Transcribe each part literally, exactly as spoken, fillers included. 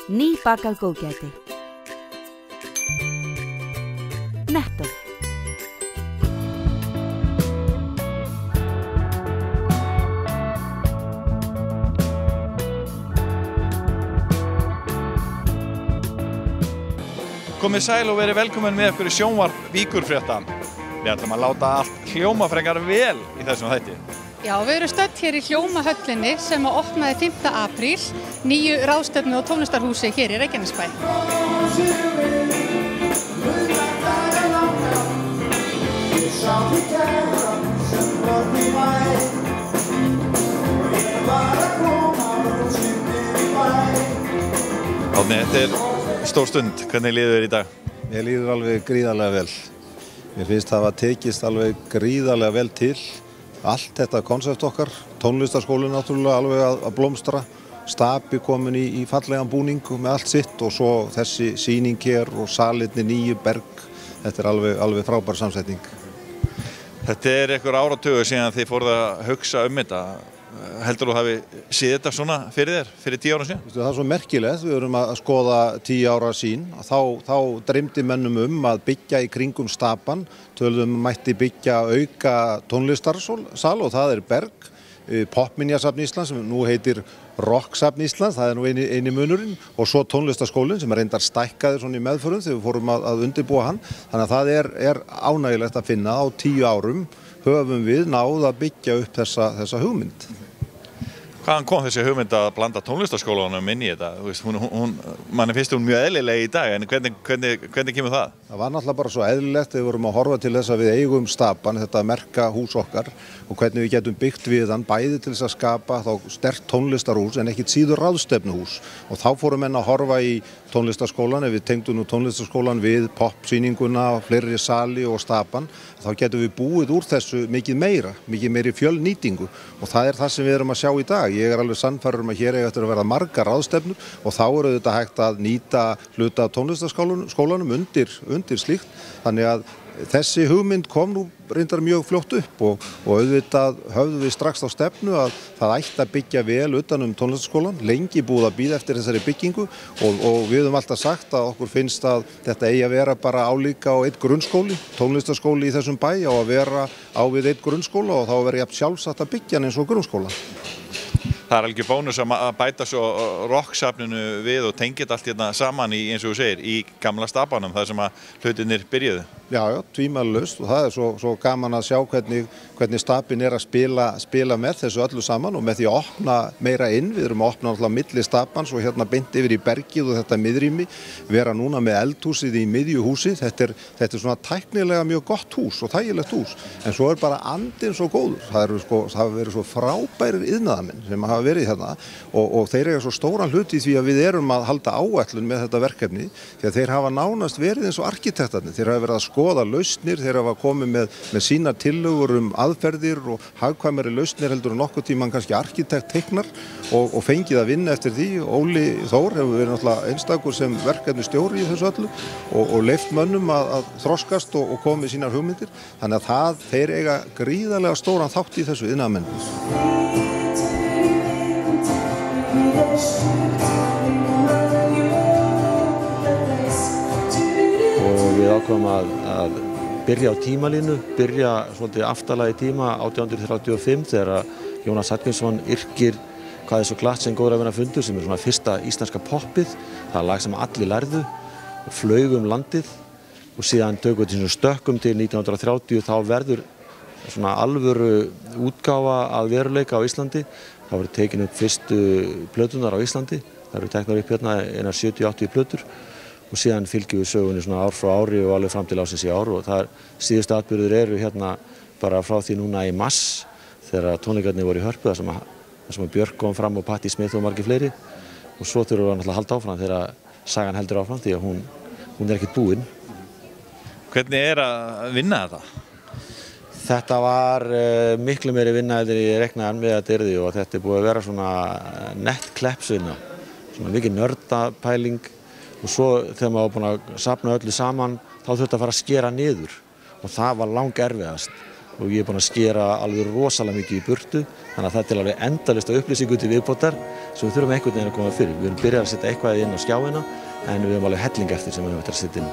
Nýbakað góðgæti. Netto. Komið sæl og verið velkomin með okkur í sjónvarp Víkurfrétta. Við ætlum að láta allt hljóma frekar vel í þessum þætti. Já, við erum stödd hér í Hljómahöllinni sem opnaði fimmta apríl, nýju ráðstefnu og tónlistarhúsi hér í Reykjanesbæ. Árni, þetta er stór stund. Hvernig líður þér í dag? Mér líður alveg gríðarlega vel. Mér finnst það að tekist alveg gríðarlega vel til. Allt þetta konsept okkar, tónlistarskólinn náttúrulega alveg að, að blómstra, Stapi komin í, í fallegan búning með allt sitt og svo þessi sýning hér og salirni nýju berg. Þetta er alveg, alveg frábær samsetning. Þetta er einhver áratugur síðan þið fóruð að hugsa um þetta. Heldur þú hafi séð þetta svona fyrir þér, fyrir tíu ára síðan? Það er svo merkilegt, við erum að skoða tíu ára sín. Þá, þá dreymdi mönnum um að byggja í kringum Stapann, töluðum mætti byggja auka tónlistarsal og það er Berg, Popminjasafn Íslands sem nú heitir Rocksafn Íslands, það er nú eini, eini munurinn, og svo tónlistarskólinn sem er reyndar stækkaður svona í meðförum þegar við fórum að, að undirbúa hann. Þannig að það er, er ánægilegt að finna á tíu árum höfum við náð að byggja upp þessa, þessa hugmynd. Hvaðan kom þessi hugmynd að blanda tónlistarskólanum inn í þetta? Þú veist, hún, hún, manni finnst hún mjög eðlileg í dag, en hvernig, hvernig, hvernig kemur það? Það var náttúrulega bara svo eðlilegt þegar við vorum að horfa til þess að við eigum Stapann, þetta merka hús okkar, og hvernig við getum byggt við hann bæði til þess að skapa þá sterkt tónlistarhús en ekkit síður ráðstefnuhús. Og þá fórum menn að horfa í tónlistarskólan, ef við tengdum nú tónlistarskólan við popsýninguna, fleiri sali og Stapann, þá getum við búið úr þessu mikið meira, mikið meiri fjölnýtingu og það er það sem við erum að sjá í dag. Ég er alveg sannfærður um að hér eiga eftir að verða margar ráðstefnur og þá eru þetta hægt að nýta hluta af tónlistarskólanum undir, undir slíkt. Þannig að þessi hugmynd kom nú reyndar mjög fljótt upp og, og auðvitað höfðum við strax á stefnu að það ætti að byggja vel utan um tónlistarskólan, lengi búið að bíða eftir þessari byggingu og, og við höfum alltaf sagt að okkur finnst að þetta eigi að vera bara álíka á einn grunnskóli, tónlistarskóli í þessum bæ á að vera á við einn grunnskóla og þá verður jafn sjálfsagt að byggja hann eins og grunnskóla. Það er algjör bónus að bæta svo rocksafninu við og tengja allt hérna saman í, eins og þú segir, í gamla Stapanum, þar sem að hlutirnir byrjuðu. Já, já, tvímælalaust og það er svo, svo gaman að sjá hvernig, hvernig Stapinn er að spila, spila með þessu öllu saman og með því að opna meira inn. Við erum að opna alltaf milli Stapans og hérna beint yfir í bergið og þetta miðrými, vera núna með eldhúsið í miðju húsi. Þetta er, þetta er svona tæknilega mjög gott hús og þægilegt hús, en svo er bara andinn svo góður. Það eru sko, það hafa verið svo frábærir iðnaðarmenn sem hafa verið hérna og, og þeir eiga svo stóran hlut í því að við erum að halda áætlun með þetta verkefni því að þeir hafa nánast verið eins og arkitektarnir. Þeir hafa verið að skoða lausnir, þeir hafa komið með, með sína tillögur um aðferðir og hagkvæmari lausnir heldur en nokkuð tíman kannski arkitekt teiknar og, og fengið að vinna eftir því. Óli Þór hefur verið náttúrulega einstakur sem verkefni stjóri í þessu öllu og, og leyft mönnum að, að þroskast og, og koma með sínar hugmyndir. Þannig að það, þeir eiga gríðarlega stóran þátt í þessu iðnaðarmenn. Og við ákváðum að, að byrja á tímalínu, byrja svolítið aftarlega í tíma átján hundruð þrjátíu og fimm þegar Jónas Hallgrímsson yrkir Hvað er svo glatt sem góður að vinna fundur sem er svona fyrsta íslenska poppið. Það er lag sem allir lærðu og flaug um landið og síðan tökum við til stökkum til nítján hundruð og þrjátíu þá verður svona alvöru útgáfa að veruleika á Íslandi. Það voru tekin upp fyrstu plötunar á Íslandi. Það eru teknar upp hérna einar sjötíu til áttatíu plötur og síðan fylgjum við sögunni svona ár frá ári og alveg fram til ásins í ár og það er síðustu atburðir eru hérna bara frá því núna í mars þegar tónleikarnir voru í Hörpu þar sem, sem Björk kom fram og Patti Smith og margir fleiri og svo þurfum við náttúrulega að halda áfram þegar sagan heldur áfram því að hún, hún er ekkert búin. Hvernig er að vinna þetta? Þetta var uh, miklu meiri vinna þegar ég reknaði með þetta yrði og þetta er búið að vera svona nett kleppsvinna, svona mikið nördapæling og svo þegar maður var búin að safna öllu saman þá þurfti að fara að skera niður og það var lang erfiðast og ég er búinn að skera alveg rosalega mikið í burtu, þannig að það er til alveg endalaust af upplýsingu til viðbótar sem við þurfum einhvern veginn að koma fyrir. Við erum byrjað að setja eitthvað inn á skjáina en við erum alveg helling eftir sem við erum eftir að setja inn.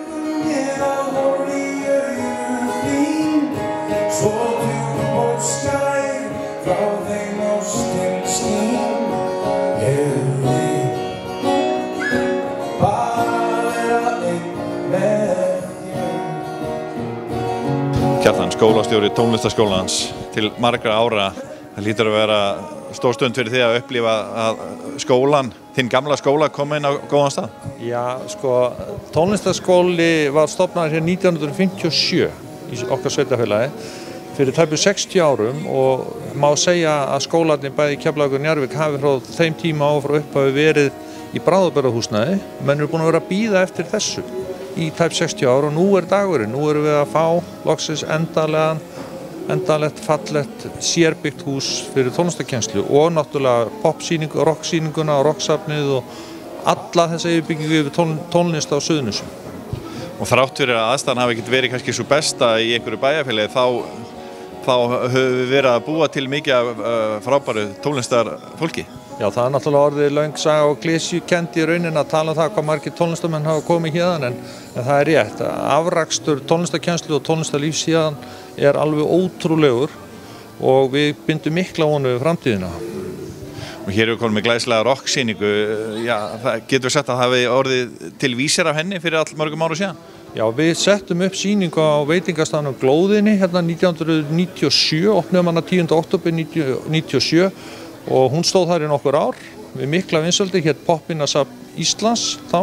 Kjartan, skólastjóri tónlistarskólans til margra ára. Það hlýtur að vera stór stund fyrir því að upplifa að skólan, þinn gamla skóla, kom inn á góðan stað? Já, sko, tónlistarskóli var stofnaður hér nítján hundruð fimmtíu og sjö í okkar sveitafélagi fyrir tæpum sextíu árum og má segja að skólarnir bæði Keflavík og Njarðvík hafi frá þeim tíma og frá upphafi verið í bráðabirgðahúsnæði, menn eru búin að vera að bíða eftir þessu í tæp sextíu ár og nú er dagurinn, nú erum við að fá loksins endanlegan endalegt, fallegt, sérbyggt hús fyrir tónlistarkennslu og náttúrulega popsýningu, rocksýninguna og rocksafnið og alla þessa yfirbyggingu yfir tón, tónlist á Suðurnesjum. Og þrátt fyrir að aðstæðan hafi ekkert verið kannski svo besta í einhverju bæjarfélagi, þá, þá höfum við verið að búa til mikið af uh, frábæru tónlistarfólki. Já, það er náttúrulega orðið löng saga og klisjukennd í rauninni að tala um það hvað margir tónlistarmenn hafa komið hérðan en, en það er rétt. Afrakstur tónlistarkennslu og tónlistarlífs hérðan er alveg ótrúlegur og við bindum mikla vonu við framtíðina. Og hér erum við komið með glæsilega rocksýningu. Já, það getur við sett að það hafi orðið til vísir af henni fyrir all mörgum ára síðan? Já, við settum upp sýningu á veitingastaðnum Glóðinni hérna nítján hundruð níutíu og sjö, opnuðum hana tíunda október níutíu og sjö og hún stóð þar í nokkur ár við mikla vinsældi, hér Poppinasafn Íslands þá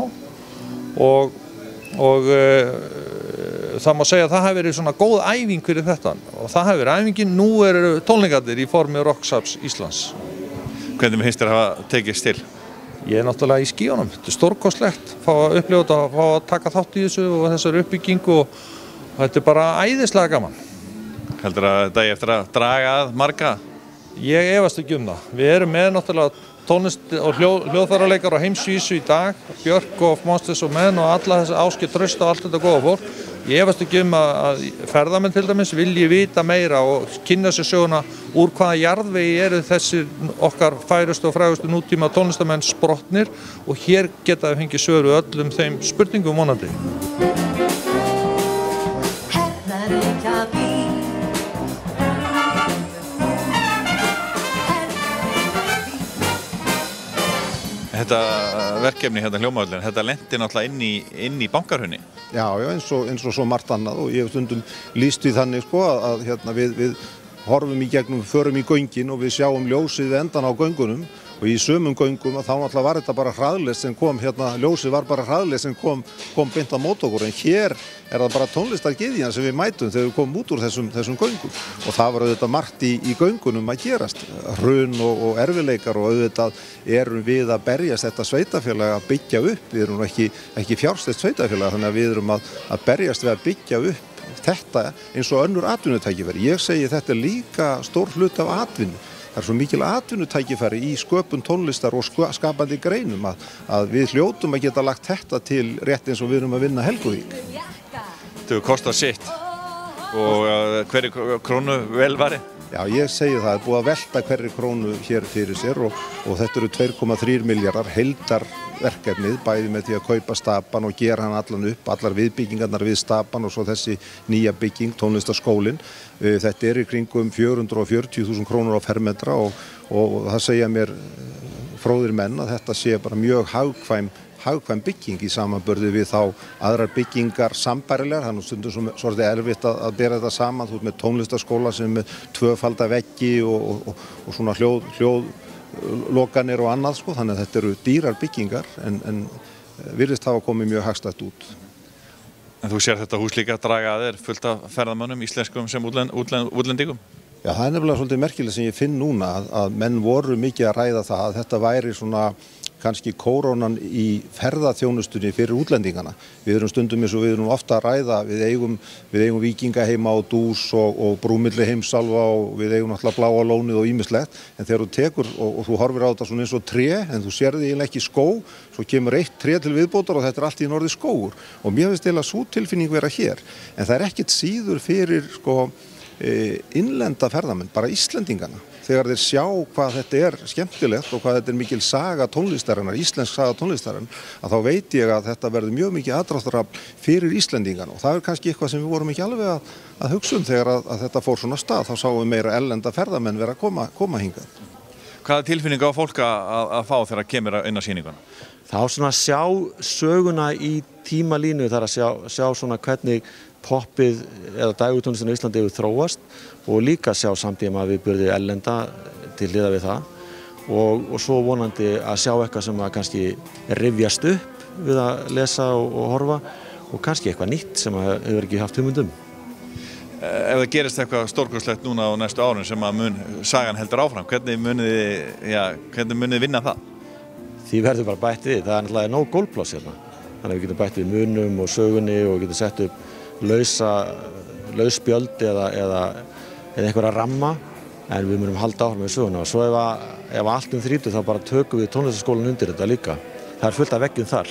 og, og e, það má segja að það hafi verið svona góð æfing fyrir þetta og það hafi verið æfingin, nú eru tónleikarnir í formi Rocksafns Íslands. Hvernig finnst þér að hafa tekist til? Ég er náttúrulega í skíunum, þetta er stórkostlegt, fá að upplifa þetta, fá að taka þátt í þessu og þessar uppbyggingu og þetta er bara æðislega gaman. Heldur að þetta er eftir að draga að marga? Ég efast ekki um það. Við erum með náttúrulega tónlist og hljóð, hljóðfæraleikar á heimsvísu í dag, Björk og Monsters og menn og alla þessi Ásgeir Trausta og allt þetta góða fólk. Ég efast ekki um að, að ferðamenn til dæmis vilji vita meira og kynna sér söguna úr hvaða jarðvegi eru þessir okkar færustu og frægustu nútíma tónlistamenn sprottnir og hér geta við fengið svör við öllum þeim spurningum vonandi. Þetta verkefni hérna hljómavöllin, þetta lenti náttúrulega inn í, inn í bankarhrauni. Já, já, eins og, eins og svo margt annað og ég hef stundum lýst því þannig sko að, að hérna, við, við horfum í gegnum, förum í göngin og við sjáum ljósið við endan á göngunum og í sömum göngum þá náttúrulega var þetta bara hraðlest sem kom, hérna ljósið var bara hraðlest sem kom, kom beint á mót okkur en hér er það bara tónlistargyðjan sem við mætum þegar við komum út úr þessum, þessum göngum og það var auðvitað margt í, í göngunum að gerast, hrun og, og erfiðleikar og auðvitað erum við að berjast þetta sveitafélag að byggja upp, við erum ekki, ekki fjárstætt sveitafélag þannig að við erum að, að berjast við að byggja upp þetta eins og önnur atvinnutækifæri. Ég segi þetta er líka stór hluti af atvinnu. Það er svo mikil atvinnutækifæri í sköpun tónlistar og skapandi greinum að, að við hljótum að geta lagt þetta til rétt eins og við erum að vinna Helguvík. Þetta kostar sitt og hverju krónu vel varið? Já, ég segi það, það er búið að velta hverri krónu hér fyrir sér og, og þetta eru tvö komma þrír milljarðar heildarverkefnið bæði með því að kaupa stapan og gera hann allan upp, allar viðbyggingarnar við stapan og svo þessi nýja bygging, tónlistarskólinn. Þetta er í kringum fjögur hundruð og fjörutíu þúsund krónur á fermetra og, og, og það segja mér fróðir menn að þetta sé bara mjög hagkvæm hagkvæm bygging í samanburði við þá aðrar byggingar sambærilegar, þannig stundum svolítið erfitt að, að bera þetta saman, þú ert með tónlistarskóla sem er með tvöfalda veggi og, og, og svona hljóð, hljóðlokanir og annað sko, þannig að þetta eru dýrar byggingar en, en virðist hafa komið mjög hagstætt út. En þú sér þetta hús líka að draga að þér fullt af ferðamönnum, íslenskum sem útlend, útlend, útlendingum? Já, það er nefnilega svolítið merkilegt sem ég finn núna að, að menn voru mikið að ræða það að þetta væri svona kannski kórónan í ferðaþjónustunni fyrir útlendingana. Við erum stundum eins og við erum ofta að ræða, við eigum, við eigum Víkingaheima og Dús og, og Brúmilli heimsálfa og við eigum náttúrulega Bláa lónið og ýmislegt, en þegar þú tekur og, og þú horfir á þetta svona eins og tré, en þú sérði eiginlega ekki skó, svo kemur eitt tré til viðbótar og þetta er allt í norði skógur. Og mér finnst eiginlega sú tilfinning vera hér, en það er ekkert síður fyrir sko innlenda ferðamenn, bara Íslendingana. Þegar þeir sjá hvað þetta er skemmtilegt og hvað þetta er mikil saga tónlistarinnar, íslensk saga tónlistarinnar, að þá veit ég að þetta verður mjög mikið aðdráttarafl fyrir Íslendingana og það er kannski eitthvað sem við vorum ekki alveg að, að hugsa um þegar að, að þetta fór svona stað. Þá sáum við meira erlenda ferðamenn vera að koma, koma hingað. Hvaða tilfinning á fólk að, að fá þegar kemur inn á sýninguna? Þá svona sjá söguna í tímalínu, þar að sjá, sjá svona hvernig poppið eða dægutónlistin á Íslandi hefur þróast og líka sjá samtíma að við burði ellenda til hliðar við það og, og svo vonandi að sjá eitthvað sem að kannski rifjast upp við að lesa og, og horfa og kannski eitthvað nýtt sem að hefur ekki haft hugmynd um. Ef það gerist eitthvað stórkostlegt núna á næstu árum sem að mun, sagan heldur áfram, hvernig munið þið, já, hvernig munið þið vinna það? Því verður bara bætt við, það er náttúrulega nóg gólpláss hérna. Þannig að við getum bætt við munum og sögunni og getum sett upp lausa, laus spjöld eða, eða, eða einhverja ramma en við munum halda áfram með söguna og svo ef, að, ef allt um þrítugt þá bara tökum við tónlistarskólan undir þetta líka. Það er fullt af veggjum þar.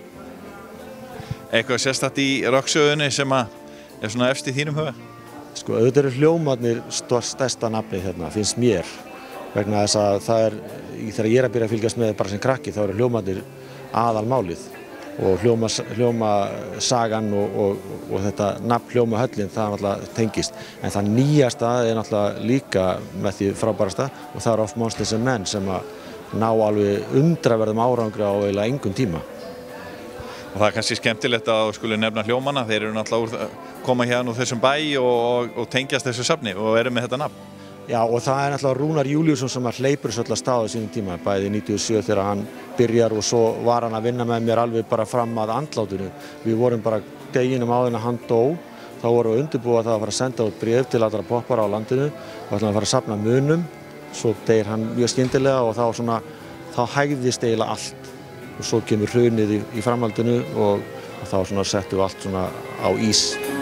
Eitthvað sérstakt í rocksögunni sem að er svona efst í þínum huga? Sko auðvitað eru hljómarnir stærsta nafnið hérna, finnst mér vegna þess að það er, þegar ég er að byrja að fylgjast með bara sem krakki þá eru hljómarnir aðalmálið og hljóma, hljóma sagan og, og, og þetta nafn hljóma höllin það náttúrulega tengist en það nýjasta er náttúrulega líka með því frábærasta og það er oft Monsters and Men sem að ná alveg undraverðum árangri á eiginlega engum tíma. Og það er kannski skemmtilegt að skuli nefna hljómana, þeir eru náttúrulega úr, koma hérna úr þessum bæ og, og tengjast þessu safni og eru með þetta nafn. Já og það er náttúrulega Rúnar Júlíusson sem hleypur svo alltaf stað á sínum tíma, bæði níutíu og sjö þegar hann byrjar og svo var hann að vinna með mér alveg bara fram að andlátinu. Við vorum bara deginum áður en hann dó, þá vorum við undirbúið að það að fara að senda út bréf til allra poppara á landinu og ætlum að fara að safna munum, svo deyr hann mjög skyndilega og þá, svona, þá hægðist eiginlega allt og svo kemur hrunið í, í framhaldinu og, og þá svona settum við allt svona á ís.